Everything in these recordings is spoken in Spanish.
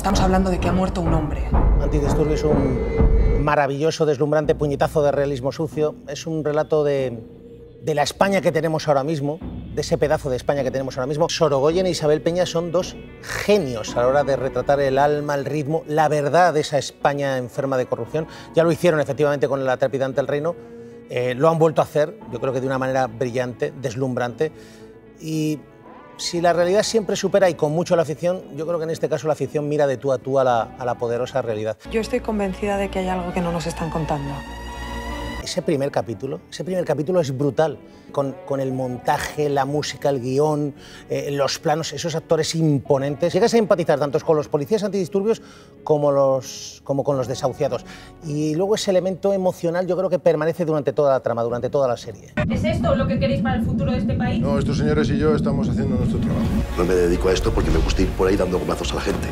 Estamos hablando de que ha muerto un hombre. Antidisturbios es un maravilloso, deslumbrante puñetazo de realismo sucio. Es un relato de la España que tenemos ahora mismo, de ese pedazo de España que tenemos ahora mismo. Sorogoyen e Isabel Peña son dos genios a la hora de retratar el alma, el ritmo, la verdad de esa España enferma de corrupción. Ya lo hicieron efectivamente con La trepidante El reino. Lo han vuelto a hacer, yo creo que de una manera brillante, deslumbrante. Y si la realidad siempre supera y con mucho la ficción, yo creo que en este caso la ficción mira de tú a tú a la poderosa realidad. Yo estoy convencida de que hay algo que no nos están contando. Ese primer capítulo es brutal, con el montaje, la música, el guión, los planos, esos actores imponentes. Llegas a empatizar tanto con los policías antidisturbios como con los desahuciados. Y luego ese elemento emocional yo creo que permanece durante toda la trama, durante toda la serie. ¿Es esto lo que queréis para el futuro de este país? No, estos señores y yo estamos haciendo nuestro trabajo. No me dedico a esto porque me gusta ir por ahí dando gomazos a la gente.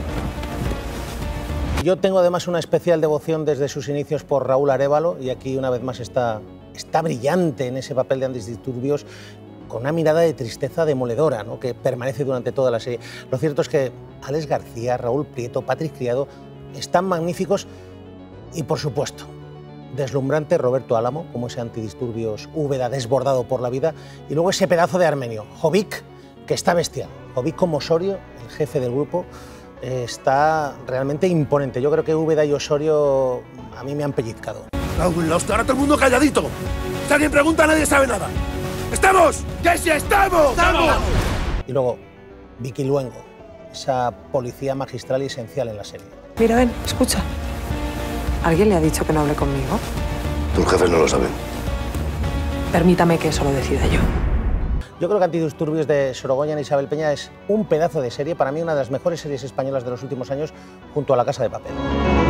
Yo tengo además una especial devoción desde sus inicios por Raúl Arévalo, y aquí una vez más está brillante en ese papel de antidisturbios, con una mirada de tristeza demoledora, ¿no?, que permanece durante toda la serie. Lo cierto es que Alex García, Raúl Prieto, Patrick Criado están magníficos y, por supuesto, deslumbrante Roberto Álamo, como ese antidisturbios Úbeda desbordado por la vida, y luego ese pedazo de armenio, Jovic, que está bestial. Jovic como Osorio, el jefe del grupo, está realmente imponente. Yo creo que Úbeda y Osorio a mí me han pellizcado. Raúl, ahora todo el mundo calladito. Si alguien pregunta, nadie sabe nada. ¡Estamos! ¡Que sí estamos! ¡Estamos! Y luego, Vicky Luengo, esa policía magistral y esencial en la serie. Mira, ven, escucha. ¿Alguien le ha dicho que no hable conmigo? Tus jefes no lo saben. Permítame que eso lo decida yo. Yo creo que Antidisturbios de Sorogoyen e Isabel Peña es un pedazo de serie, para mí una de las mejores series españolas de los últimos años, junto a La Casa de Papel.